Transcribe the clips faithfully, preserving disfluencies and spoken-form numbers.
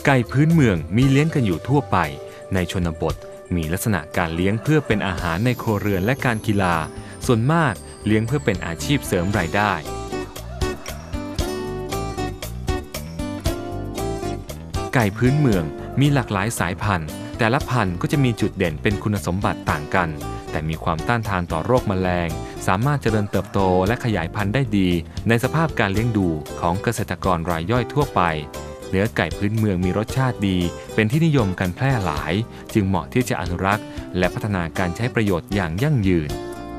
ไก่พื้นเมืองมีเลี้ยงกันอยู่ทั่วไปในชนบทมีลักษณะการเลี้ยงเพื่อเป็นอาหารในครัวเรือนและการกีฬาส่วนมากเลี้ยงเพื่อเป็นอาชีพเสริมรายได้ไก่พื้นเมืองมีหลากหลายสายพันธุ์แต่ละพันธุ์ก็จะมีจุดเด่นเป็นคุณสมบัติต่างกันแต่มีความต้านทานต่อโรคแมลงสามารถเจริญเติบโตและขยายพันธุ์ได้ดีในสภาพการเลี้ยงดูของเกษตรกรรายย่อยทั่วไปเนื้อไก่พื้นเมืองมีรสชาติดีเป็นที่นิยมกันแพร่หลายจึงเหมาะที่จะอนุรักษ์และพัฒนาการใช้ประโยชน์อย่างยั่งยืน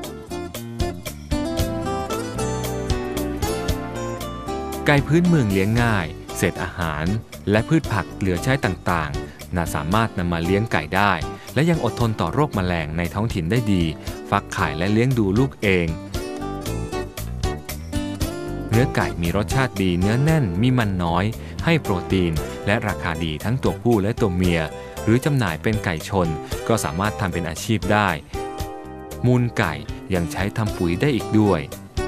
ไก่พื้นเมืองเลี้ยงง่ายเศษอาหารและพืชผักเหลือใช้ต่างๆน่าสามารถนำมาเลี้ยงไก่ได้และยังอดทนต่อโรคแมลงในท้องถิ่นได้ดีฟักไข่และเลี้ยงดูลูกเองเนื้อไก่มีรสชาติดีเนื้อแน่นมีมันน้อยให้โปรตีนและราคาดีทั้งตัวผู้และตัวเมียหรือจำหน่ายเป็นไก่ชนก็สามารถทำเป็นอาชีพได้มูลไก่ยังใช้ทำปุ๋ยได้อีกด้วย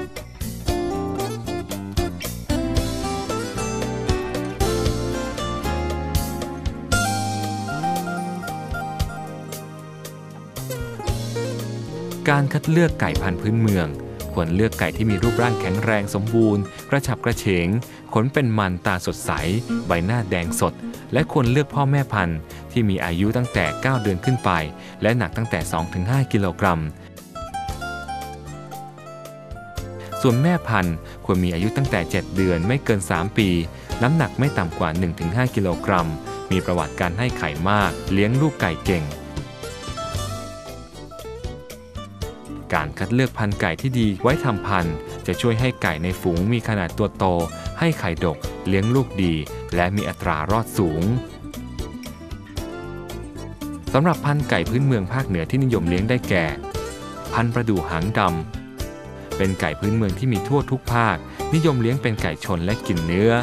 การคัดเลือกไก่พันธุ์พื้นเมืองควรเลือกไก่ที่มีรูปร่างแข็งแรงสมบูรณ์กระฉับกระเฉงขนเป็นมันตาสดใสใบหน้าแดงสดและควรเลือกพ่อแม่พันธุ์ที่มีอายุตั้งแต่เก้าเดือนขึ้นไปและหนักตั้งแต่ สองถึงห้า กิโลกรัมส่วนแม่พันธุ์ควรมีอายุตั้งแต่เจ็ดเดือนไม่เกินสามปีน้ำหนักไม่ต่ำกว่า หนึ่งถึงห้า กิโลกรัมมีประวัติการให้ไข่มากเลี้ยงลูกไก่เก่งการคัดเลือกพันธุ์ไก่ที่ดีไว้ทำพันธุ์จะช่วยให้ไก่ในฝูงมีขนาดตัวโตให้ไข่ดกเลี้ยงลูกดีและมีอัตรารอดสูงสำหรับพันธุ์ไก่พื้นเมืองภาคเหนือที่นิยมเลี้ยงได้แก่พันธุ์ประดู่หางดำเป็นไก่พื้นเมืองที่มีทั่วทุกภาคนิยมเลี้ยงเป็นไก่ชนและกินเนื้อ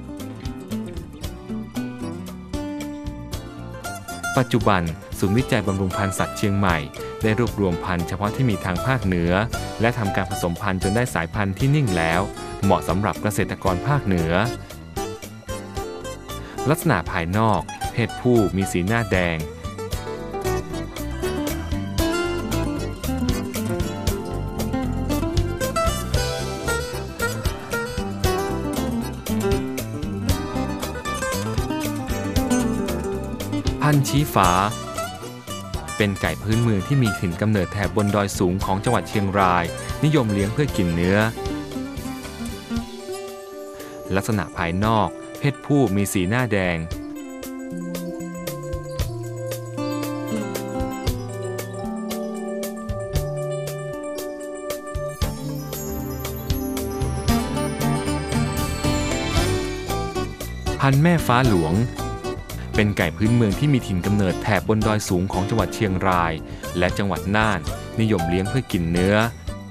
ปัจจุบันศูนย์วิจัยบำรุงพันธุ์สัตว์เชียงใหม่ได้รวบรวมพันธุ์เฉพาะที่มีทางภาคเหนือและทำการผสมพันธุ์จนได้สายพันธุ์ที่นิ่งแล้วเหมาะสำหรับเกษตรกรภาคเหนือลักษณะภายนอกเพศผู้มีสีหน้าแดงพันธุ์ชี้ฟ้าเป็นไก่พื้นเมืองที่มีถิ่นกำเนิดแถบบนดอยสูงของจังหวัดเชียงรายนิยมเลี้ยงเพื่อกินเนื้อลักษณะภายนอกเพศผู้มีสีหน้าแดงพันธุ์แม่ฟ้าหลวงเป็นไก่พื้นเมืองที่มีถิ่นกำเนิดแถบบนดอยสูงของจังหวัดเชียงรายและจังหวัดน่านนิยมเลี้ยงเพื่อกินเนื้อ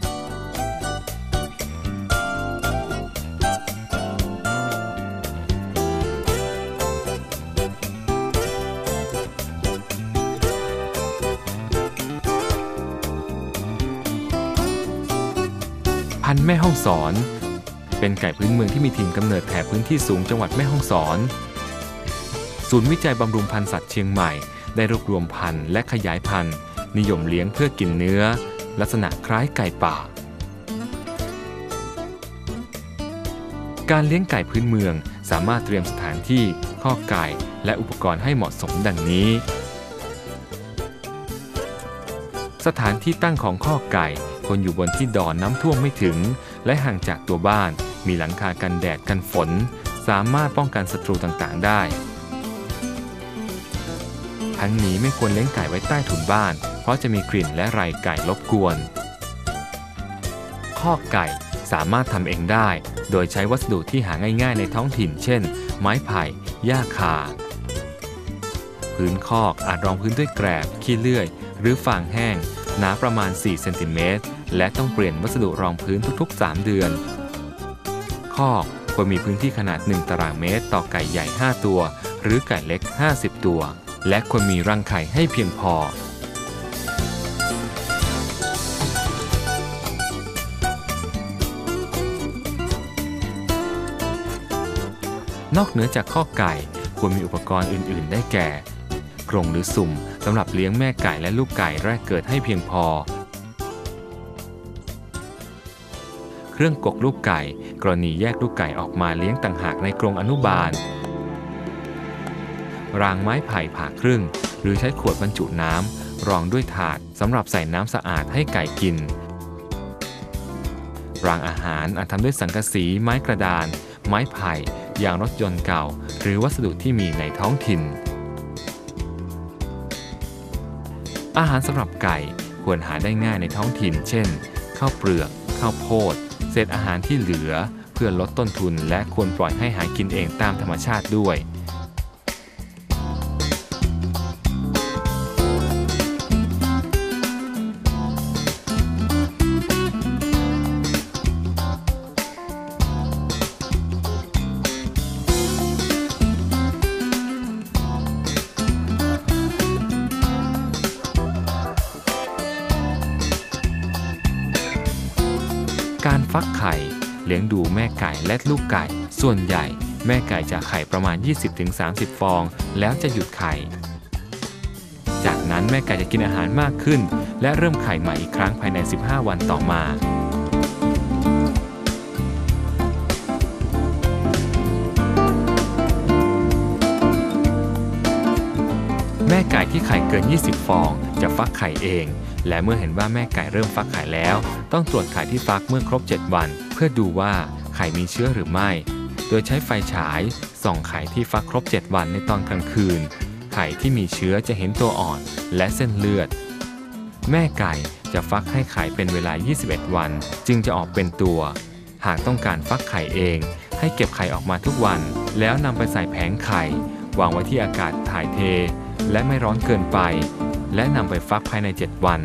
พันธุ์แม่ฮ่องสอนเป็นไก่พื้นเมืองที่มีถิ่นกำเนิดแถบพื้นที่สูงจังหวัดแม่ฮ่องสอนศูนย์วิจัยบำรุงพันธุ์สัตว์เชียงใหม่ได้รวบรวมพันธุ์และขยายพันธุ์นิยมเลี้ยงเพื่อกินเนื้อลักษณะคล้ายไก่ป่าการเลี้ยงไก่พื้นเมืองสามารถเตรียมสถานที่คอกไก่และอุปกรณ์ให้เหมาะสมดังนี้สถานที่ตั้งของคอกไก่ควรอยู่บนที่ดอนน้ำท่วมไม่ถึงและห่างจากตัวบ้านมีหลังคากันแดดกันฝนสามารถป้องกันศัตรูต่างๆได้ทั้งนี้ไม่ควรเลี้ยงไก่ไว้ใต้ถุนบ้านเพราะจะมีกลิ่นและไรไก่รบกวนคอกไก่สามารถทำเองได้โดยใช้วัสดุที่หาง่ายๆในท้องถิ่นเช่นไม้ไผ่หญ้าคาพื้นคอกอาจรองพื้นด้วยแกลบขี้เลื่อยหรือฟางแห้งหนาประมาณสี่เซนติเมตรและต้องเปลี่ยนวัสดุรองพื้นทุกๆสามเดือนคอกควรมีพื้นที่ขนาดหนึ่งตารางเมตรต่อไก่ใหญ่ห้าตัวหรือไก่เล็กห้าสิบตัวและควรมีรังไข่ให้เพียงพอนอกเหนือจากคอกไก่ควรควรมีอุปกรณ์อื่นๆได้แก่กรงหรือสุ่มสำหรับเลี้ยงแม่ไก่และลูกไก่แรกเกิดให้เพียงพอเครื่องกกลูกไก่กรณีแยกลูกไก่ออกมาเลี้ยงต่างหากในกรงอนุบาลรางไม้ไผ่ผ่าครึ่งหรือใช้ขวดบรรจุน้ำรองด้วยถาดสำหรับใส่น้ำสะอาดให้ไก่กินรางอาหารอาจทำด้วยสังกะสีไม้กระดานไม้ไผ่ยางรถยนต์เก่าหรือวัสดุที่มีในท้องถิ่นอาหารสำหรับไก่ควรหาได้ง่ายในท้องถิ่นเช่นข้าวเปลือกข้าวโพดเศษอาหารที่เหลือเพื่อลดต้นทุนและควรปล่อยให้หากินเองตามธรรมชาติด้วยการฟักไข่เลี้ยงดูแม่ไก่และลูกไก่ส่วนใหญ่แม่ไก่จะไข่ประมาณ ยี่สิบถึงสามสิบ ฟองแล้วจะหยุดไข่จากนั้นแม่ไก่จะกินอาหารมากขึ้นและเริ่มไข่ใหม่อีกครั้งภายในสิบห้าวันต่อมาแม่ไก่ที่ไข่เกินยี่สิบฟองจะฟักไข่เองและเมื่อเห็นว่าแม่ไก่เริ่มฟักไข่แล้วต้องตรวจไข่ที่ฟักเมื่อครบเจ็ดวันเพื่อดูว่าไข่มีเชื้อหรือไม่โดยใช้ไฟฉายส่องไข่ที่ฟักครบเจ็ดวันในตอนกลางคืนไข่ที่มีเชื้อจะเห็นตัวอ่อนและเส้นเลือดแม่ไก่จะฟักให้ไข่เป็นเวลายี่สิบเอ็ดวันจึงจะออกเป็นตัวหากต้องการฟักไข่เองให้เก็บไข่ออกมาทุกวันแล้วนำไปใส่แผงไข่วางไว้ที่อากาศถ่ายเทและไม่ร้อนเกินไปและนำไปฟักภายในเจ็ดวัน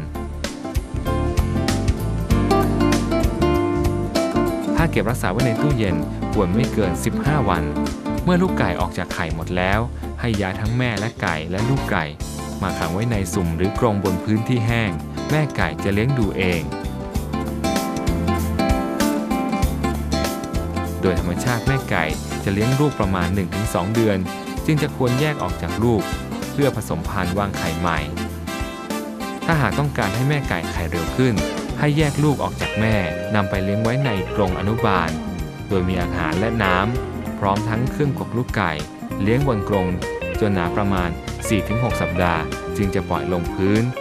ถ้าเก็บรักษาไว้ในตู้เย็นควรไม่เกินสิบห้าวันเมื่อลูกไก่ออกจากไข่หมดแล้วให้ย้ายทั้งแม่และไก่และลูกไก่มาขังไว้ในสุ่มหรือกรงบนพื้นที่แห้งแม่ไก่จะเลี้ยงดูเองโดยธรรมชาติแม่ไก่จะเลี้ยงลูกประมาณ หนึ่งถึงสอง เดือนจึงจะควรแยกออกจากลูกเพื่อผสมพันธุ์วางไข่ใหม่ถ้าหากต้องการให้แม่ไก่ไข่เร็วขึ้นให้แยกลูกออกจากแม่นำไปเลี้ยงไว้ในกรงอนุบาลโดยมีอาหารและน้ำพร้อมทั้งเครื่องกกลูกไก่เลี้ยงบนกรงจนหนาประมาณ สี่ถึงหก สัปดาห์จึงจะปล่อยลงพื้น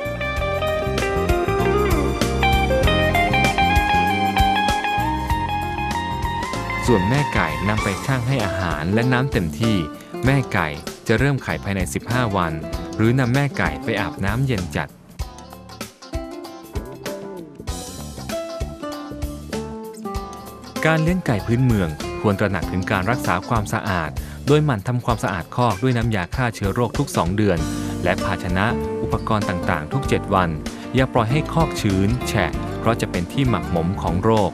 ส่วนแม่ไก่นำไปชั่งให้อาหารและน้ำเต็มที่แม่ไก่จะเริ่มไข่ภายในสิบห้าวันหรือนำแม่ไก่ไปอาบน้ำเย็นจัดการเลี้ยงไก่พื้นเมืองควรตระหนักถึงการรักษาความสะอาดโดยหมั่นทำความสะอาดคอกด้วยน้ำยาฆ่าเชื้อโรคทุกสองเดือนและภาชนะอุปกรณ์ต่างๆทุกเจ็ดวันอย่าปล่อยให้คอกชื้นแฉะเพราะจะเป็นที่หมักหมมของโรค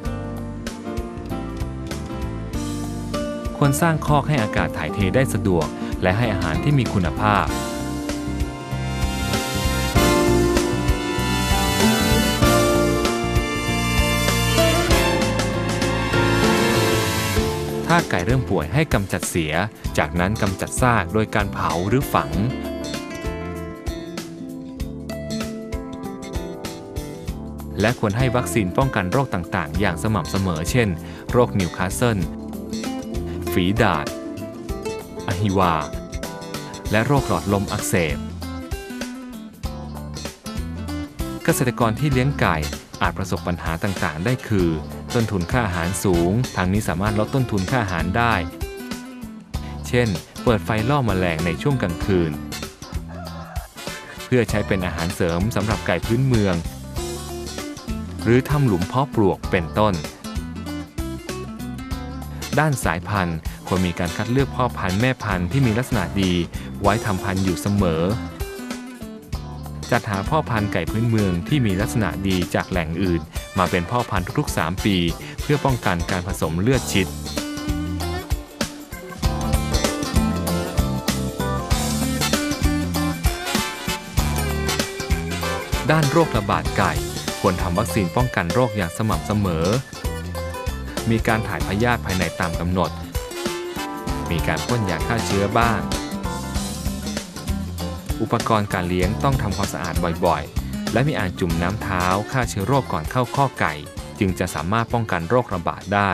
ควรสร้างคอกให้อากาศถ่ายเทได้สะดวกและให้อาหารที่มีคุณภาพถ้าไก่เริ่มป่วยให้กำจัดเสียจากนั้นกำจัดซากโดยการเผาหรือฝังและควรให้วัคซีนป้องกันโรคต่างๆอย่างสม่ำเสมอเช่นโรคนิวคาสเซิลฝีดาษอหิวาและโรคหลอดลมอักเสบเกษตรกรที่เลี้ยงไก่อาจประสบปัญหาต่างๆได้คือต้นทุนค่าอาหารสูงทางนี้สามารถลดต้นทุนค่าอาหารได้เช่นเปิดไฟล่อแมลงในช่วงกลางคืนเพื่อใช้เป็นอาหารเสริมสำหรับไก่พื้นเมืองหรือทำหลุมเพาะปลวกเป็นต้นด้านสายพันธุ์ควรมีการคัดเลือกพ่อพันธุ์แม่พันธุ์ที่มีลักษณะดีไว้ทำพันธุ์อยู่เสมอจัดหาพ่อพันธุ์ไก่พื้นเมืองที่มีลักษณะดีจากแหล่งอื่นมาเป็นพ่อพันธุ์ทุกๆสามปีเพื่อป้องกันการผสมเลือดชิดด้านโรคระบาดไก่ควรทำวัคซีนป้องกันโรคอย่างสม่ำเสมอมีการถ่ายพยาธิภายในตามกำหนดมีการพ่นยาฆ่าเชื้อบ้างอุปกรณ์การเลี้ยงต้องทำความสะอาดบ่อยๆและมีอ่างจุ่มน้ำเท้าฆ่าเชื้อโรคก่อนเข้าข้อไก่จึงจะสามารถป้องกันโรคระบาดได้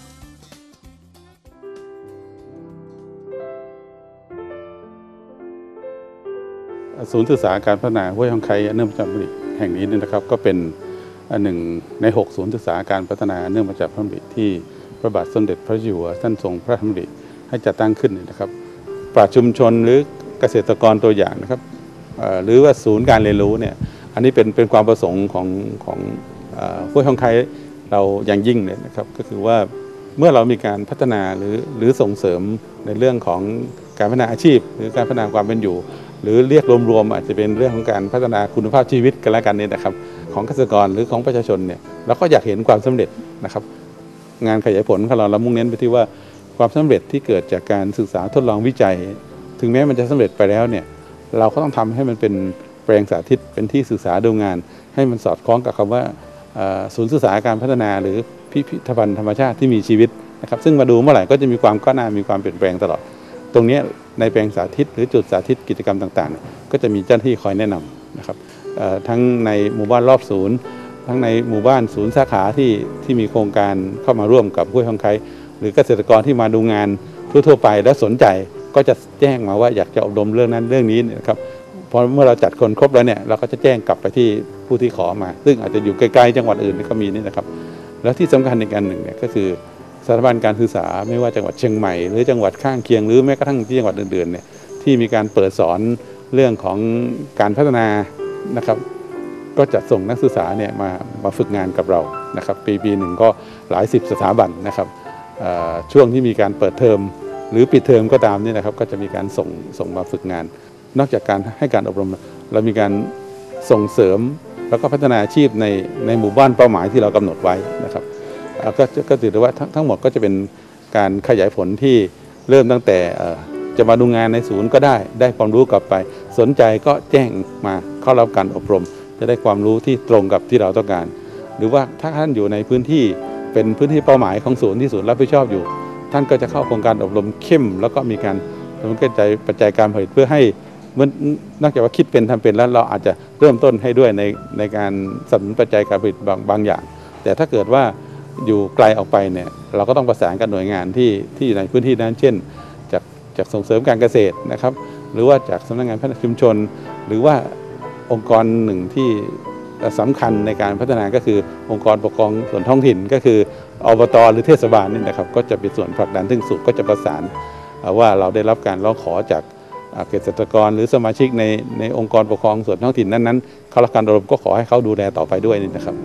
ศูนย์ศึกษาการพัฒนาห้วยหองไคเนื่องมาจากพระราชดำริแห่งนี้นะครับก็เป็นหนึ่งในหกศูนย์ศึกษาการพัฒนาเนื่องมาจากพระราชดำริที่พระบาทสมเด็จพระเจ้าอยู่หัวท่านทรงพระราชดำริให้จัดตั้งขึ้นนะครับปราชญ์ชุมชนหรือเกษตรกรตัวอย่างนะครับหรือว่าศูนย์การเรียนรู้เนี่ยอันนี้เป็นเป็นความประสงค์ของของห้วยหองไคเราอย่างยิ่งเลยนะครับก็คือว่าเมื่อเรามีการพัฒนาหรือหรือส่งเสริมในเรื่องของการพัฒนาอาชีพหรือการพัฒนาความเป็นอยู่หรือเรียกรวมๆอาจจะเป็นเรื่องของการพัฒนาคุณภาพชีวิตกันแล้วกันเนี่ยนะครับของเกษตรกรหรือของประชาชนเนี่ยเราก็อยากเห็นความสำเร็จนะครับงานขยายผลของเราเรามุ่งเน้นไปที่ว่าความสำเร็จที่เกิดจากการศึกษาทดลองวิจัยถึงแม้มันจะสำเร็จไปแล้วเนี่ยเราก็ต้องทำให้มันเป็นแปลงสาธิตเป็นที่ศึกษาดูงานให้มันสอดคล้องกับคำว่าศูนย์ศึกษาการพัฒนาหรือพิพิธภัณฑ์ธรรมชาติที่มีชีวิตนะครับซึ่งมาดูเมื่อไหร่ก็จะมีความก้าวหน้ามีความเปลี่ยนแปลงตลอดตรงนี้ในแปลงสาธิตหรือจุดสาธิตกิจกรรมต่างๆก็จะมีเจ้าหน้าที่คอยแนะนำนะครับทั้งในหมู่บ้านรอบศูนย์ทั้งในหมู่บ้านศูนย์สาขาที่ที่มีโครงการเข้ามาร่วมกับห้วยหองไคหรือเกษตรกรที่มาดูงานทั่วๆไปและสนใจก็จะแจ้งมาว่าอยากจะอบรมเรื่องนั้นเรื่องนี้นะครับพอเมื่อเราจัดคนครบแล้วเนี่ยเราก็จะแจ้งกลับไปที่ผู้ที่ขอมาซึ่งอาจจะอยู่ไกลๆจังหวัดอื่นก็มีนี่นะครับแล้วที่สำคัญอีกอันหนึ่งเนี่ยก็คือสถาบันการศึกษาไม่ว่าจังหวัดเชียงใหม่หรือจังหวัดข้างเคียงหรือแม้กระทั่งที่จังหวัดอื่นๆเนี่ยที่มีการเปิดสอนเรื่องของการพัฒนานะครับก็จะส่งนักศึกษาเนี่ยมามาฝึกงานกับเรานะครับปีปีหนึ่งก็หลายสิบสถาบันนะครับช่วงที่มีการเปิดเทอมหรือปิดเทอมก็ตามนี่นะครับก็จะมีการส่งส่งมาฝึกงานนอกจากการให้การอบรมเรามีการส่งเสริมแล้วก็พัฒนาอาชีพในในหมู่บ้านเป้าหมายที่เรากำหนดไว้นะครับก็ก็ถือได้ว่าทั้งทั้งหมดก็จะเป็นการขยายผลที่เริ่มตั้งแต่จะมาดูงานในศูนย์ก็ได้ได้ความรู้กลับไปสนใจก็แจ้งมาเข้ารับการอบรมจะได้ความรู้ที่ตรงกับที่เราต้องการหรือว่าถ้าท่านอยู่ในพื้นที่เป็นพื้นที่เป้าหมายของศูนย์ที่ศูนย์รับผิดชอบอยู่ท่านก็จะเข้าโครงการอบรมเข้มแล้วก็มีการดำเนินการปัจจัยการผลิตเพื่อให้เมื่อนอกจากว่าคิดเป็นทำเป็นแล้วเราอาจจะเริ่มต้นให้ด้วยในในการสนับสนุนปัจจัยการผลิตบางบางอย่างแต่ถ้าเกิดว่าอยู่ไกลออกไปเนี่ยเราก็ต้องประสานกับหน่วยงานที่ที่อยู่ในพื้นที่นั้นเช่นจากจากส่งเสริมการเกษตรนะครับหรือว่าจากสำนักงานพัฒนาชุมชนหรือว่าองค์กรหนึ่งที่สำคัญในการพัฒนาก็คือองค์กรปกครองส่วนท้องถิ่นก็คืออบต.หรือเทศบาลนี่นะครับก็จะเป็นส่วนผลักดันถึงสุดก็จะประสานว่าเราได้รับการร้องขอจากเกษตรกรหรือสมาชิกในในองค์กรปกครองส่วนท้องถิ่นนั้นๆเขารับการอบรมก็ขอให้เขาดูแลต่อไปด้วยนี่นะครับ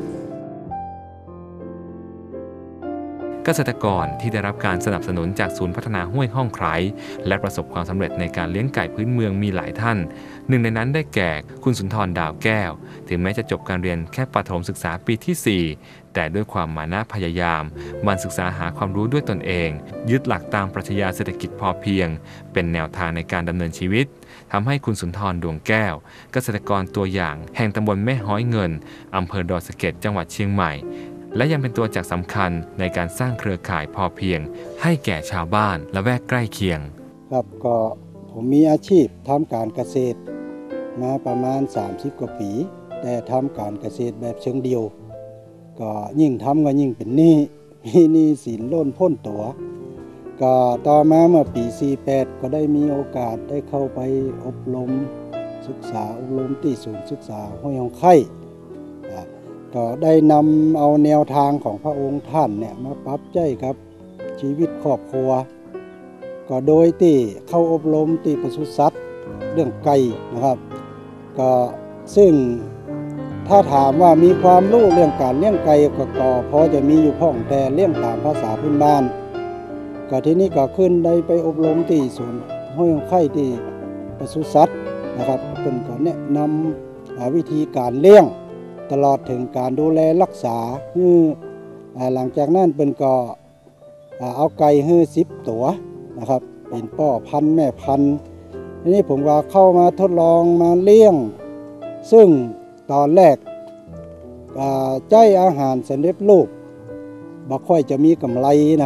เกษตรกรที่ได้รับการสนับสนุนจากศูนย์พัฒนาห้วยห้องไคร้และประสบความสำเร็จในการเลี้ยงไก่พื้นเมืองมีหลายท่านหนึ่งในนั้นได้แก่คุณสุนทรดาวแก้วถึงแม้จะจบการเรียนแค่ประถมศึกษาปีที่สี่แต่ด้วยความมานะพยายามมันศึกษาหาความรู้ด้วยตนเองยึดหลักตามปรัชญาเศรษฐกิจพอเพียงเป็นแนวทางในการดำเนินชีวิตทำให้คุณสุนทรดวงแก้วเกษตรกรตัวอย่างแห่งตำบลแม่ฮ้อยเงินอำเภอดอยสะเก็ดจังหวัดเชียงใหม่และยังเป็นตัวจักสำคัญในการสร้างเครือข่ายพอเพียงให้แก่ชาวบ้านและแวกใกล้เคียงครับก็ผมมีอาชีพทำการเกษตรมาประมาณสามสิบกว่าปีแต่ทำการเกษตรแบบเชิงเดียวก็ยิ่งทำก็ยิ่งเป็นหนี้มีหนี้สินล้นพ้นตัวก็ต่อมาเมื่อปีสี่สิบแปดก็ได้มีโอกาสได้เข้าไปอบรมศึกษาอบรมที่ศูนย์ศึกษาห้วยหองไคก็ได้นำเอาแนวทางของพระองค์ท่านเนี่ยมาปรับใช้กับชีวิตครอบครัวก็โดยที่เข้าอบรมที่ปศุสัตว์เรื่องไก่นะครับก็ซึ่งถ้าถามว่ามีความรู้เรื่องการเลี้ยงไก่ก็พอจะมีอยู่พ้องแต่เลี้ยงตามภาษาพื้นบ้านก็ที่นี่ก็ขึ้นได้ไปอบรมที่ศูนย์ห้วยหองไคที่ปศุสัตว์นะครับเพิ่นก็แนะนำวิธีการเลี้ยงตลอดถึงการดูแลรักษาคือหลังจากนั้นเป็นก็เอาไก่ให้สิบตัวนะครับเป็นพ่อพันธุ์แม่พันธุ์ทีนี้ผมก็เข้ามาทดลองมาเลี้ยงซึ่งตอนแรกใจอาหารสำเร็จรูปบ่ค่อยจะมีกำไรนะครับ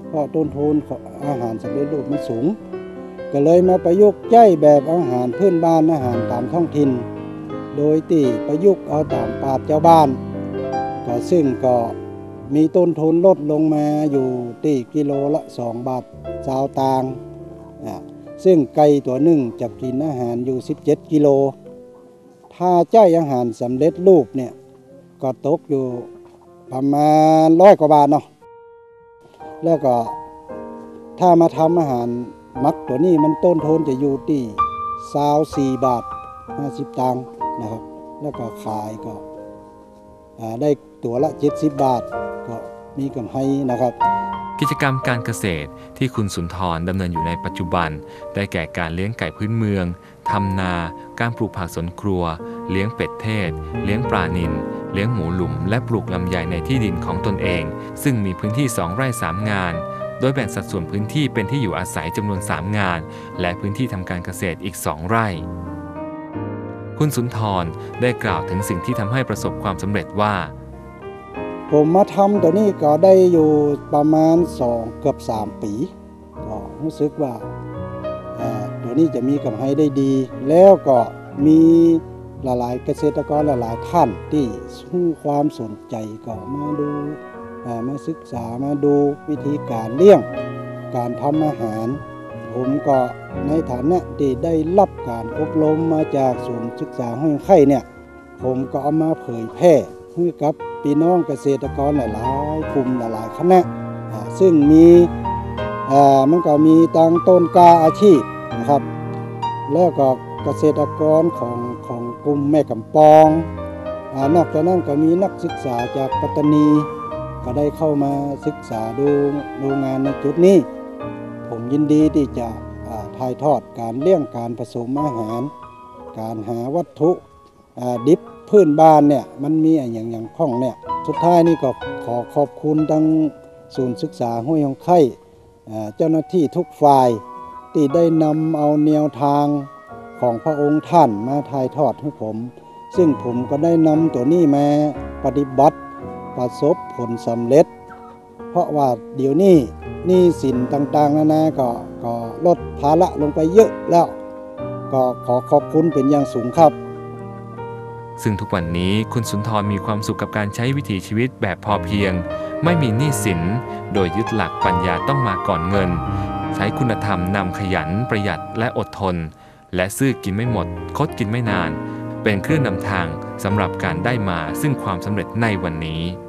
เพราะต้นทุนของอาหารสำเร็จรูปมันสูงก็เลยมาประยุกต์ใช้แบบอาหารพื้นบ้านอาหารตามท้องถิ่นโดยที่ประยุกต์เอาตามปราชญ์เจ้าบ้านก็ซึ่งก็มีต้นทุนลดลงมาอยู่ที่กิโลละสองบาทสาวตางซึ่งไก่ตัวหนึ่งจะกินอาหารอยู่สิบเจ็ดกิโลถ้าใช้อาหารสำเร็จรูปเนี่ยก็ตกอยู่ประมาณร้อยกว่าบาทเนาะแล้วก็ถ้ามาทำอาหารมักตัวนี้มันต้นทุนจะอยู่ที่สาวสี่บาทห้าสิบตังค์นะครับแล้วก็ขายก็ได้ตัวละเจ็ดสิบบาทก็มีกำไรนะครับกิจกรรมการเกษตรที่คุณสุนทรดำเนินอยู่ในปัจจุบันได้แก่การเลี้ยงไก่พื้นเมืองทำนาการปลูกผักสวนครัวเลี้ยงเป็ดเทศเลี้ยงปลานิลเลี้ยงหมูหลุมและปลูกลำไยในที่ดินของตนเองซึ่งมีพื้นที่สองไร่สามงานโดยแบ่งสัดส่วนพื้นที่เป็นที่อยู่อาศัยจำนวนสามงานและพื้นที่ทำการเกษตรอีกสองไร่คุณสุนทรได้กล่าวถึงสิ่งที่ทำให้ประสบความสำเร็จว่าผมมาทำตัวนี้ก็ได้อยู่ประมาณสองเกือบสามปีก็รู้สึกว่าตัวนี้จะมีกำไรได้ดีแล้วก็มีหลายๆเกษตรกรหลายๆท่านที่ให้ความสนใจก็มาดูมาศึกษามาดูวิธีการเลี้ยงการทำอาหารผมก็ในฐานะที่ได้รับการอบรมมาจากศูนย์ศึกษาห้วยไข่เนี่ยผมก็เอามาเผยแพร่ให้กับพี่น้องเกษตรกรหลายๆกลุ่มหลายๆคณะซึ่งมีมันก็มีตั้งต้นกล้าอาชีพนะครับแล้วก็เกษตรกรของของกลุ่มแม่กำปองนอกจากนั้นก็มีนักศึกษาจากปัตตานีก็ได้เข้ามาศึกษาดูดูงานในจุดนี้ผมยินดีที่จะถ่ายทอดการเลี้ยงการผสมอาหารการหาวัตถุดิบพื้นบ้านเนี่ยมันมีอย่างอย่างข้องเนี่ยสุดท้ายนี่ก็ขอขอบคุณทั้งศูนย์ศึกษาห้วยไข่เจ้าหน้าที่ทุกฝ่ายที่ได้นำเอาแนวทางของพระองค์ท่านมาถ่ายทอดให้ผมซึ่งผมก็ได้นำตัวนี้มาปฏิบัติประสบผลสำเร็จเพราะว่าเดี๋ยวนี้หนี้สินต่างๆนานาก็ก็ลดภาระลงไปเยอะแล้วก็ขอขอบคุณเป็นอย่างสูงครับซึ่งทุกวันนี้คุณสุนทรมีความสุขกับการใช้วิถีชีวิตแบบพอเพียงไม่มีหนี้สินโดยยึดหลักปัญญาต้องมาก่อนเงินใช้คุณธรรมนำขยันประหยัดและอดทนและซื่อกินไม่หมดคดกินไม่นานเป็นเครื่องนำทางสำหรับการได้มาซึ่งความสำเร็จในวันนี้